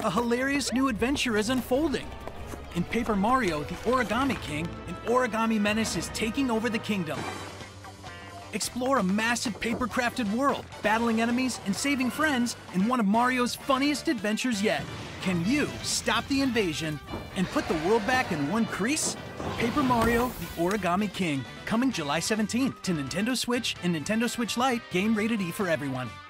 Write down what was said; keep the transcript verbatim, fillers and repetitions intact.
A hilarious new adventure is unfolding. In Paper Mario, the Origami King, an origami menace is taking over the kingdom. Explore a massive paper-crafted world, battling enemies and saving friends in one of Mario's funniest adventures yet. Can you stop the invasion and put the world back in one crease? Paper Mario, the Origami King, coming July seventeenth to Nintendo Switch and Nintendo Switch Lite, game rated E for everyone.